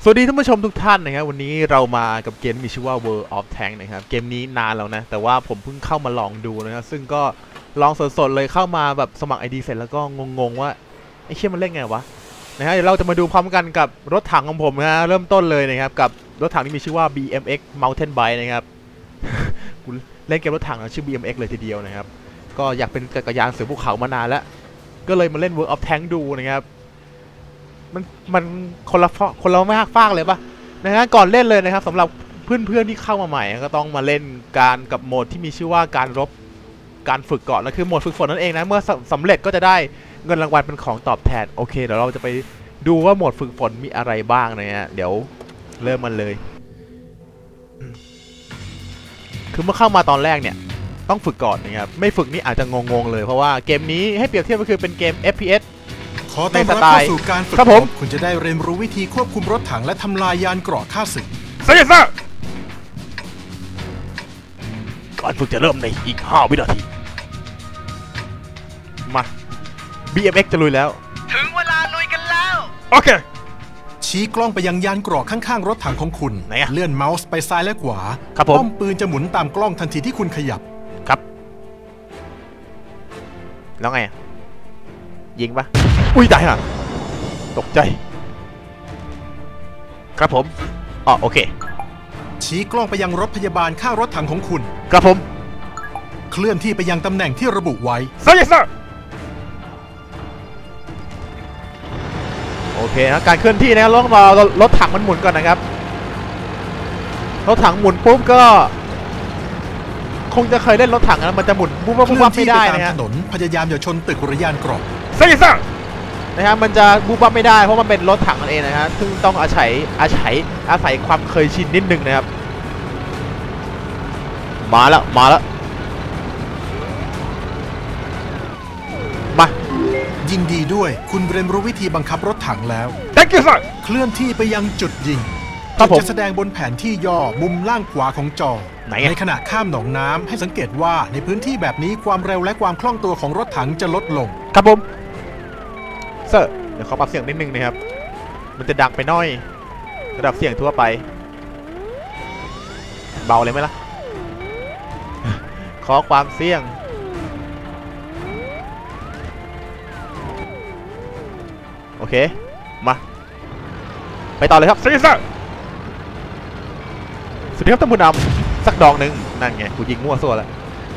สวัสดีท่านผู้ชมทุกท่านนะครับวันนี้เรามากับเกมมีชื่อว่า World of Tank นะครับเกมนี้นานแล้วนะแต่ว่าผมเพิ่งเข้ามาลองดูนะครับซึ่งก็ลองสดๆเลยเข้ามาแบบสมัคร ID เสร็จแล้วก็งงๆว่าไอ้เชี่ยมันเล่นไงวะนะฮะเดี๋ยวเราจะมาดูพร้อมกันกับรถถังของผมนะฮะเริ่มต้นเลยนะครับกับรถถังที่มีชื่อว่า BMX Mountain Bike นะครับ กูเล่นเกมรถถังชื่อ BMX เลยทีเดียวนะครับก็อยากเป็นจักรยานเสือภูเขามานานแล้วก็เลยมาเล่น World of Tank ดูนะครับมันคนละไม่ฟากเลยปะนะฮะก่อนเล่นเลยนะครับสำหรับเพื่อนๆที่เข้ามาใหม่ก็ต้องมาเล่นการกับโหมดที่มีชื่อว่าการรบการฝึกก่อนนะคือโหมดฝึกฝนนั่นเองนะเมื่อสำเร็จก็จะได้เงินรางวัลเป็นของตอบแทนโอเคเดี๋ยวเราจะไปดูว่าโหมดฝึกฝนมีอะไรบ้างนะฮะเดี๋ยวเริ่มมันเลยคือเมื่อเข้ามาตอนแรกเนี่ยต้องฝึกก่อนนะครับไม่ฝึกนี่อาจจะงงๆเลยเพราะว่าเกมนี้ให้เปรียบเทียบก็คือเป็นเกม FPS ขอต้อนรับเข้าสู่การฝึกรบคุณจะได้เรียนรู้วิธีควบคุมรถถังและทำลายยานเกราะข้าศึกเสียซ่าการฝึกจะเริ่มในอีก5 วินาทีมา BMX จะลุยแล้วถึงเวลาลุยกันแล้วโอเคชี้กล้องไปยังยานเกราะข้างๆรถถังของคุณเลื่อนเมาส์ไปซ้ายและขวาป้อมปืนจะหมุนตามกล้องทันทีที่คุณขยับครับแล้วไงยิงปะอุ้ยตายห่ะตกใจครับผมอ๋อโอเคชี้กล้องไปยังรถพยาบาลข้างรถถังของคุณครับผมเคลื่อนที่ไปยังตำแหน่งที่ระบุไว้ใช่ครับโอเคนะการเคลื่อนที่นะครับต้องรอรถถังมันหมุนก่อนนะครับรถถังหมุนปุ๊บก็คงจะเคยเล่นรถถังนะมันจะหมุนปุ๊บไม่ได้นะฮะถนนพยายามอย่าชนตึกหรือยานเกราะใช่ครับนะครับมันจะบูบับไม่ได้เพราะมันเป็นรถถังนั่นเองนะฮะซึ่งต้องอาศัยความเคยชินนิดนึงนะครับมาแล้วมายินดีด้วยคุณเรียนรู้วิธีบังคับรถถังแล้ว Thank you sir เคลื่อนที่ไปยังจุดยิงจะแสดงบนแผนที่ย่อมุมล่างขวาของจอในขณะข้ามหนองน้ำให้สังเกตว่าในพื้นที่แบบนี้ความเร็วและความคล่องตัวของรถถังจะลดลงครับผมเซอร์เดี๋ยวขอปรับเสียงนิดนึงนะครับมันจะดังไปหน่อยระดับเสียงทั่วไปเบาเลยไหมล่ะขอความเสียงโอเคมาไปต่อเลยครับซีซ่าสวัสดีครับท่านผู้นำสักดอกหนึ่งนั่นไงกูยิงมั่วซั่วแล้ว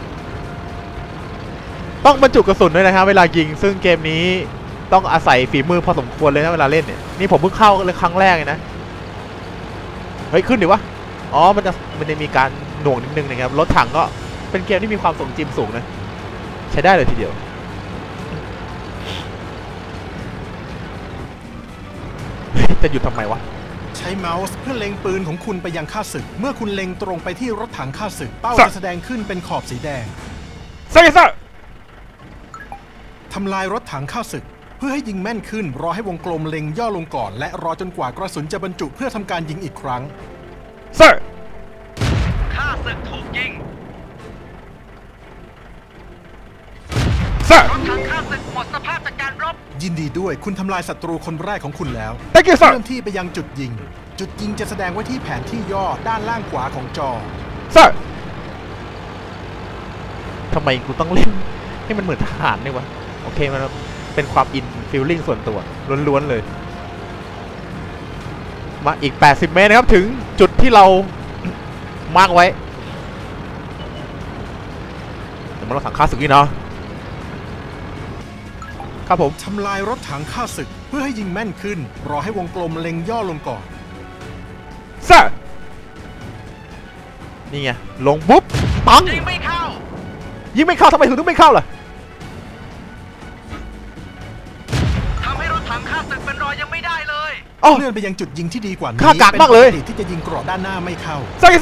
ต้องบรรจุกระสุนด้วยนะครับเวลายิงซึ่งเกมนี้ต้องอาศัยฝีมือพอสมควรเลยนะเวลาเล่นเนี่ยนี่ผมเพิ่งเข้าเลยครั้งแรกเลยนะเฮ้ยขึ้นดิวะอ๋อมันจะมีการหน่วงนิดนึงนะครับรถถังก็เป็นเกมที่มีความสมจริงสูงนะใช้ได้เลยทีเดียวจะหยุดทำไมวะใช้เมาส์เพื่อเล็งปืนของคุณไปยังข้าศึกเมื่อคุณเล็งตรงไปที่รถถังข้าศึกเป้าจะแสดงขึ้นเป็นขอบสีแดงใช่ครับทำลายรถถังข้าศึกเพื่อให้ยิงแม่นขึ้นรอให้วงกลมเล็งย่อลงก่อนและรอจนกว่ากระสุนจะบรรจุเพื่อทำการยิงอีกครั้งข้าศึกถูกยิงรถถังข้าศึกหมดสภาพจากการรบยินดีด้วยคุณทำลายศัตรูคนแรกของคุณแล้วเคลื่อนที่ไปยังจุดยิงจะแสดงไว้ที่แผนที่ย่อด้านล่างขวาของจอทำไมกูต้องเล่นให้มันเหมือนทหารเนี่ยวะโอเคมันเป็นความอินฟีลลิ่งส่วนตัวล้วนๆเลยมาอีก80 เมตรนะครับถึงจุดที่เรามาร์กไว้เดี๋ยวเราสั่งค่าศึกนี่เนาะครับผมทำลายรถถังข้าศึกเพื่อให้ยิงแม่นขึ้นรอให้วงกลมเล็งย่อลงก่อนนี่ไงลงปุ๊บปังยิงไม่เข้าทำไมถึงไม่เข้าล่ะทำให้รถถังข้าศึกเป็นรอยยังไม่ได้เลยเลื่อนไปยังจุดยิงที่ดีกว่านี้ข้ากากมากเลยที่จะยิงเกราะด้านหน้าไม่เข้า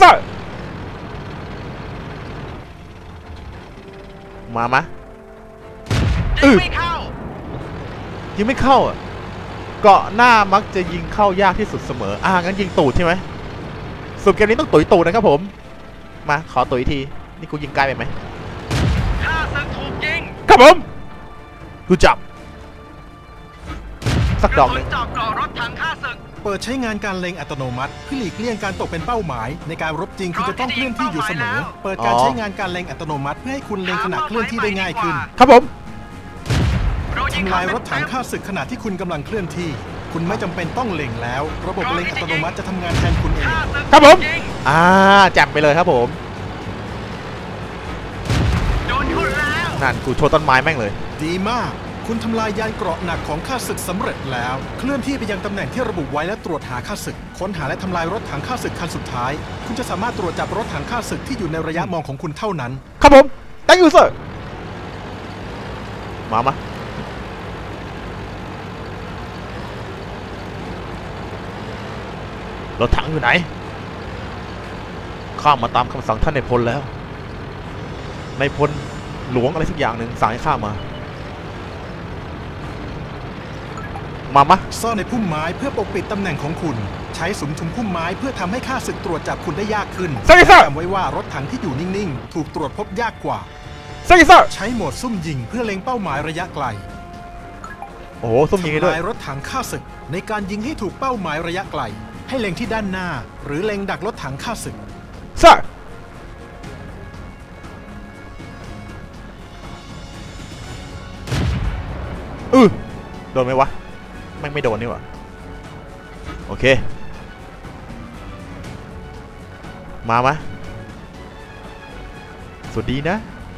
มายิงไม่เข้าอ่ะเกาะหน้ามักจะยิงเข้ายากที่สุดเสมองั้นยิงตูดใช่ไหมสุดเกมนี้ต้องตุ๋ยตูดนะครับผมมาขอตุ๋ยทีนี่กูยิงไกลไปไหมข้าศึกถูกยิงครับผมกูจับสักดอกหนึ่งจอบเกราะรถถังข้าศึกเปิดใช้งานการเล็งอัตโนมัติเพื่อหลีกเลี่ยงการตกเป็นเป้าหมายในการรบจริงคุณจะต้องเคลื่อนที่อยู่เสมอเปิดการใช้งานการเล็งอัตโนมัติเพื่อให้คุณเล็งขณะเคลื่อนที่ได้ง่ายขึ้นครับผมทำลายรถถังข้าศึกขณะที่คุณกำลังเคลื่อนที่คุณไม่จำเป็นต้องเล็งแล้วระบบเล็งอัตโนมัติจะทำงานแทนคุณเองครับผมจับไปเลยครับผมโดนคุณแล้วนั่นกูโชว์ต้นไม้แม่งเลยดีมากคุณทำลายยานเกราะหนักของข้าศึกสำเร็จแล้วเคลื่อนที่ไปยังตำแหน่งที่ระบุไว้และตรวจหาข้าศึกค้นหาและทำลายรถถังข้าศึกคันสุดท้ายคุณจะสามารถตรวจจับรถถังข้าศึกที่อยู่ในระยะมองของคุณเท่านั้นครับผม thank you sir มารถถังอยู่ไหนข้ามมาตามคำสั่งท่านนายพลแล้วนายพลหลวงอะไรสักอย่างหนึ่งสั่งให้ข้ามมาซ่อนในพุ่มไม้เพื่อปกปิดตำแหน่งของคุณใช้สุมทุมพุ่มไม้เพื่อทำให้ข้าศึกตรวจจับคุณได้ยากขึ้นจำไว้ว่ารถถังที่อยู่นิ่งๆถูกตรวจพบยากกว่าใช้โหมดซุ่มยิงเพื่อเล็งเป้าหมายระยะไกลโอ้ซุ่มยิงด้วยทำลายรถถังข้าศึกในการยิงให้ถูกเป้าหมายระยะไกลให้เล็งที่ด้านหน้าหรือเล็งดักรถถังข้าศึกโดนไหมวะแม่งไม่โดนนี่หว่าโอเคมาสวัสดีนะ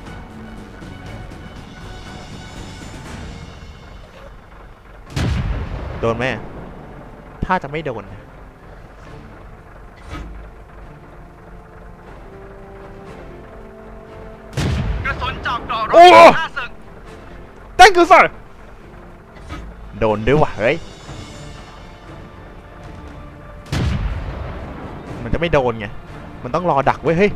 โดนไหมถ้าจะไม่โดนกระสุนเจาะเกราะรถข้าศึก thank you sir โดนด้วยวะเฮ้ยมันจะไม่โดนไงมันต้องรอดักไว้เฮ้ย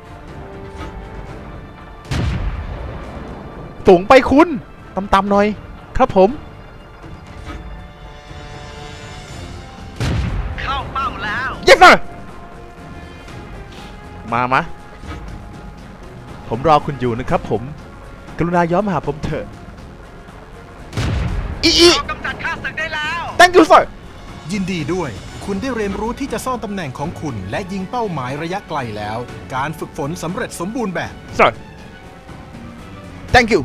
สูงไปคุณต่ำๆหน่อยครับผมเข้าเป้าแล้ว yes sir มาผมรอคุณอยู่นะครับผมกรุณาย้อนมาหาผมเถอะเรากำจัดข้าศึกได้แล้ว thank you sir ยินดีด้วยคุณได้เรียนรู้ที่จะซ่อนตำแหน่งของคุณและยิงเป้าหมายระยะไกลแล้วการฝึกฝนสำเร็จสมบูรณ์แบบ sir thank you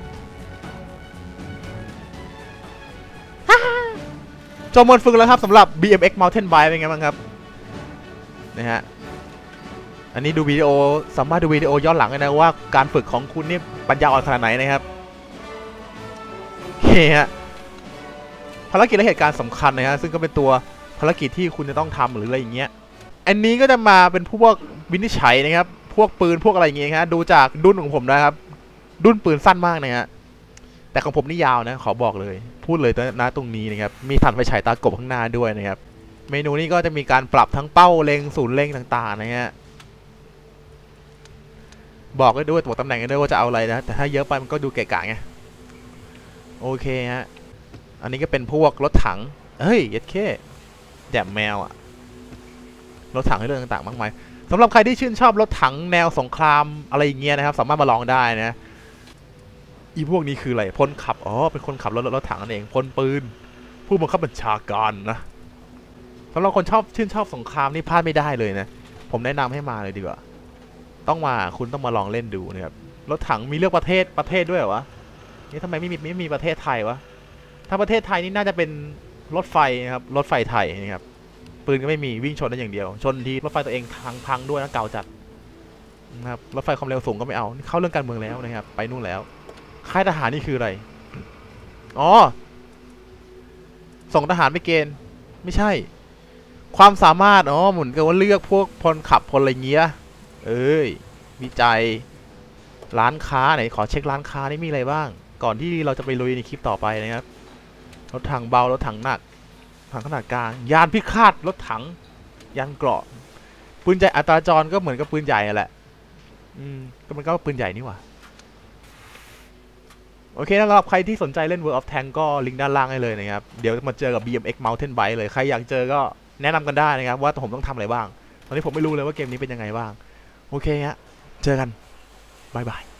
จบหมดฝึกแล้วครับสำหรับ BMX Mountain Bike เป็นไงบ้างครับนะฮะอันนี้ดูวิดีโอสามารถดูวิดีโอย้อนหลังได้นะว่าการฝึกของคุณนี่ปัญญาอ่อนขนาดไหนนะครับโอเคฮะภารกิจและเหตุการณ์สำคัญนะฮะซึ่งก็เป็นตัวภารกิจที่คุณจะต้องทำหรืออะไรอย่างเงี้ยอันนี้ก็จะมาเป็นพวกวินิจฉัยนะครับพวกปืนพวกอะไรอย่างเงี้ยฮะดูจากดุ้นของผมนะครับดุ้นปืนสั้นมากนะฮะแต่ของผมนี่ยาวนะขอบอกเลยพูดเลยนะตรงนี้นะครับมีถ่านไฟฉายตากบข้างหน้าด้วยนะครับเมนูนี้ก็จะมีการปรับทั้งเป้าเล็งศูนย์เล็งต่างๆนะฮะบอกได้ด้วยตัวตำแหน่งด้วยว่าจะเอาอะไรนะแต่ถ้าเยอะไปมันก็ดูเกะกะไงโอเคฮะอันนี้ก็เป็นพวกรถถังเฮ้ยยัดเข้แดมแมวอะรถถังให้เรื่องต่างๆมากมายสำหรับใครที่ชื่นชอบรถถังแนวสงครามอะไรอย่างเงี้ยนะครับสามารถมาลองได้นะอีพวกนี้คืออะไรพลขับเป็นคนขับรถถังนั่นเองพลปืนผู้บังคับบัญชาการนะสำหรับคนชื่นชอบสงครามนี่พลาดไม่ได้เลยนะผมแนะนำให้มาเลยดีกว่าคุณต้องมาลองเล่นดูนะครับรถถังมีเลือกประเทศด้วยเหรอวะนี่ทำไมไม่มีประเทศไทยวะถ้าประเทศไทยนี่น่าจะเป็นรถไฟนะครับรถไฟไทยนะครับปืนก็ไม่มีวิ่งชนได้อย่างเดียวชนทีรถไฟตัวเองพังด้วยนะเก่าจัดนะครับรถไฟความเร็วสูงก็ไม่เอาเข้าเรื่องการเมืองแล้วนะครับไปนู่นแล้วค่ายทหารนี่คืออะไรส่งทหารไปเกณฑ์ไม่ใช่ความสามารถเหมือนกับว่าเลือกพวกพลขับพลอะไรเงี้ยวิจัยร้านค้าไหนขอเช็คร้านค้านี่มีอะไรบ้างก่อนที่เราจะไปลุยในคลิปต่อไปนะครับรถถังเบารถถังหนักถังขนาดกลางยานพิฆาตรถถังยานเกราะปืนใหญ่อัตราจรก็เหมือนกับปืนใหญ่แหละก็มันก็ปืนใหญ่นี่หว่าโอเคนะสำหรับใครที่สนใจเล่น World of Tanks ก็ลิงก์ด้านล่างให้เลยนะครับเดี๋ยวมาเจอกับ BMX Mountain Bike เลยใครอยากเจอก็แนะนำกันได้นะครับว่าผมต้องทำอะไรบ้างตอนนี้ผมไม่รู้เลยว่าเกมนี้เป็นยังไงบ้างโอเคฮะเจอกันบ๊ายบาย